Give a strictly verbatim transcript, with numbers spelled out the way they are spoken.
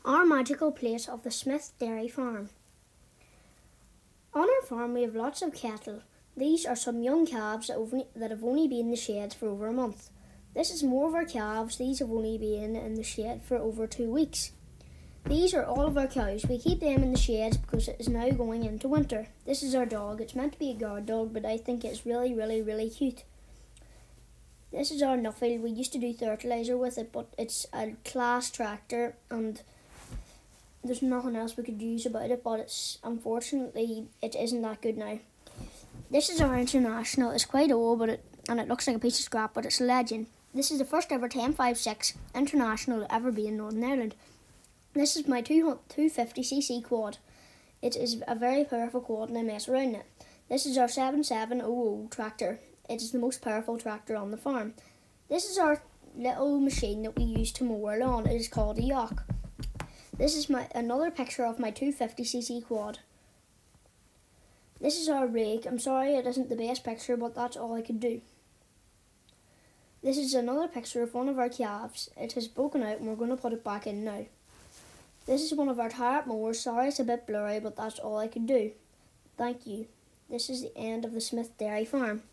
Our magical place of the Smith Dairy Farm. On our farm we have lots of cattle. These are some young calves that have, only, that have only been in the sheds for over a month. This is more of our calves. These have only been in the shed for over two weeks. These are all of our cows. We keep them in the sheds because it is now going into winter. This is our dog. It's meant to be a guard dog, but I think it's really, really, really cute. This is our Nuffield. We used to do fertiliser with it, but it's a class tractor and there's nothing else we could use about it, but it's unfortunately it isn't that good now. This is our International. It's quite old, but it and it looks like a piece of scrap, but it's a legend. This is the first ever ten five six International to ever be in Northern Ireland. This is my two fifty c c quad. It is a very powerful quad and I mess around in it. This is our seven seven hundred tractor. It is the most powerful tractor on the farm. This is our little machine that we use to mow our lawn. It is called a yoke. This is my another picture of my two fifty c c quad. This is our rake. I'm sorry it isn't the best picture, but that's all I could do. This is another picture of one of our calves. It has broken out and we're going to put it back in now. This is one of our tie-up mowers. Sorry it's a bit blurry, but that's all I could do. Thank you. This is the end of the Smith Dairy Farm.